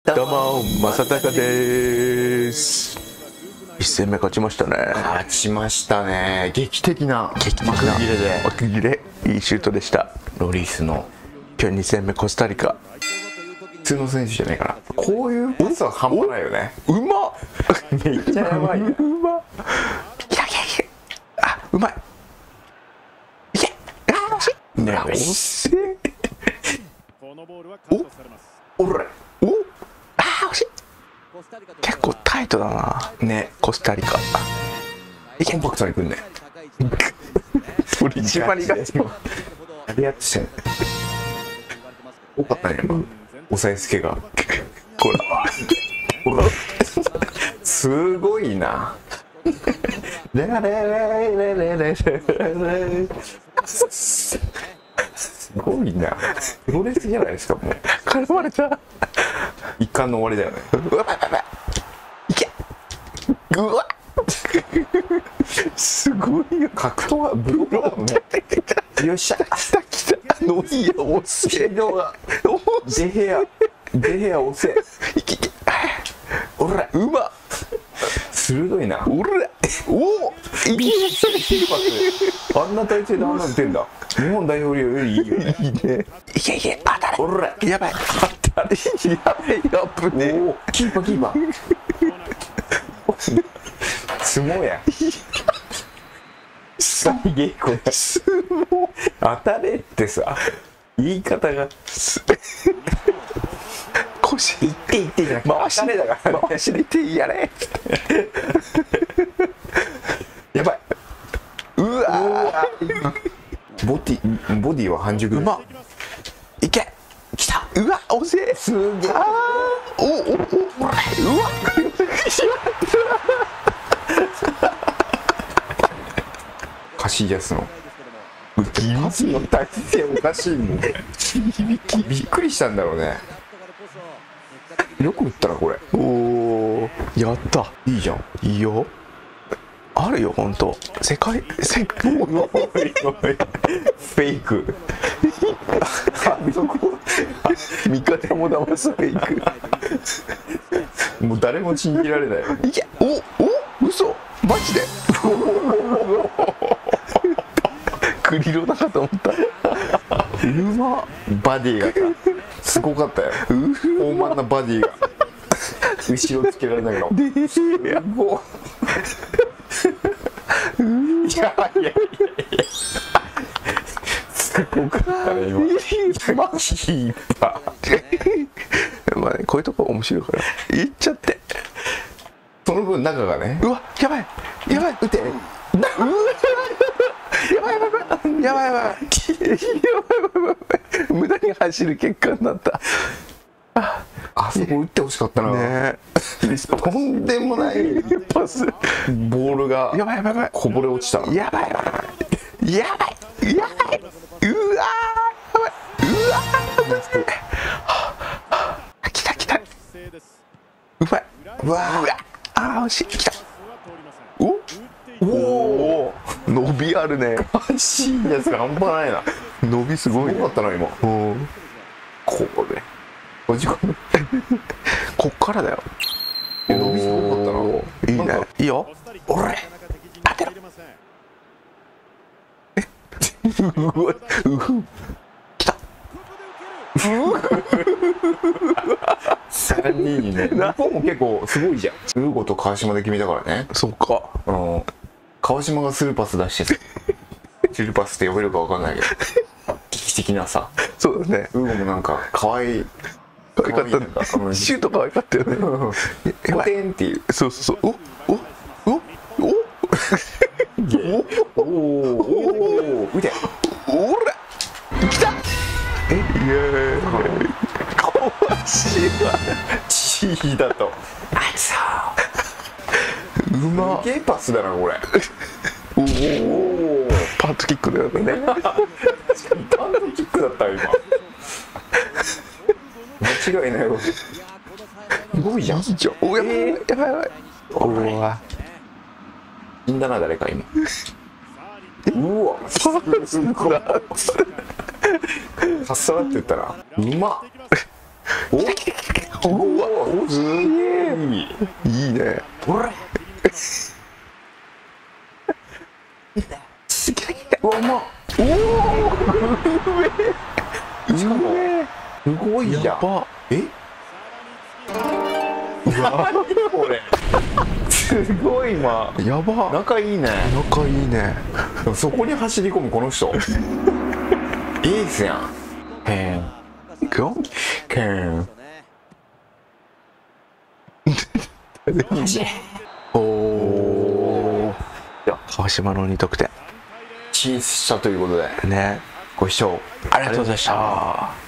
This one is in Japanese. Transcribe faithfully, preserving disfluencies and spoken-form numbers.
どうも正隆です。一戦目勝ちましたね。 勝ちましたね。劇的な劇的な幕切れで幕切れいいシュートでした。 ロリスの今日に戦目コスタリカ。 普通の選手じゃないかな。こういうパスは半端ないよね。 うまっめっちゃやばい。 うまっいやいやいや、あ、うまい。いけ、あー惜しいね、惜しい。おおらおあー惜しい。結構タイトだなね、コスタリカ。 コンパクトにくんね。 それ一番苦手。 やりやっとしてん多かったね、今押さえつけが。 こらほらすごいな。レレレレレレレすごいな。プロレスじゃないですか。もう絡まれた。 一貫の終わりだよね。 うわばばばいけうわすごいよ。 格闘はブロックだもんね。よっしゃ、 来た来た。ノイア押せ。 スピードがデヘアデヘア押せ。 いけいけ。 おらうまっ。 鋭いな。 おらおおいけいあんな体勢であんなん打てんだ。日本代表よりいいよね。 いね。いけいけ当たれ。 おらやばい当たれ。やばいやぶね。 おおキーパーキーパー相撲や。最芸これ相撲当たれってさ言い方が腰いっていってじゃなくて回し当たれだからね。 回しに手やれ。やばい。うわボディボディは半熟うまっ。いけきた。うわ押せ。 すげえ。 あーおおおうわカシーヤスのパスの体勢おかしいもん。びっくりしたんだろうね。よく打ったなこれ。 おおやった。 いいじゃん。 いいよ。あるよほんと。世界世界おいおいおいフェイク。 味方も騙すフェイク。 もう誰も信じられない。 いけおお嘘マジで。クリロだかと思った。うまっ。 バディがすごかったよ。大間なバディが後ろつけられながら。 でやもういやいやいやいやすごかったね今。 マジキーパー。まあね、こういうとこ面白いからいっちゃって。 その分中がね。 うわやばいやばい打て。うわやばいやばいやばいやばいやばいやばいやばい無駄に走る結果になった。 あそこ打ってほしかったな。 ねとんでもないパス。 ボールがやばいやばいやばいこぼれ落ちた。 やばいやばいやばいやばいうわーやばいうわー来た来た。うまいうわーあー惜しい。来た。おおお伸びあるね。 怪しいやつが半端ないな。 伸びすごいね。 すごかったな今。 おこれマジか。 こっからだよ。 伸びすごかったな。 いいね。いいよ。おれ当てろ。うわうふ来た。 さんにんにね。日本も結構すごいじゃん。ウーゴと川島で決めたからね。 そっか。 あの川島がスルーパス出してさスルーパスって呼べるかわかんないけど危機的なさ。 そうだね。 ウーゴもなんか可愛い可愛かったね。 可愛いシュート可愛かったよね。 コテンっていう。 そうそうそう。おおおおおおお打て。 おら来た。えイエーイ。かわしいわ。 チーだとうまっ。 ゲーパスだなこれ。 おおパントキックだよね。 パントキックだった今。間違いないわ。すごいじゃん。 おやばいやばいやばい。おわ死んだな誰か今。うわすごい。かっさらって言ったらうまっ。 おうわおすげえいいねほらうわうまっおおしかもすごいじゃんやばえうわこれすごい今やば仲いいね仲いいねでもそこに走り込むこの人エースやんへえいくよケンおお川島のに得点進出したということでねご視聴ありがとうございました。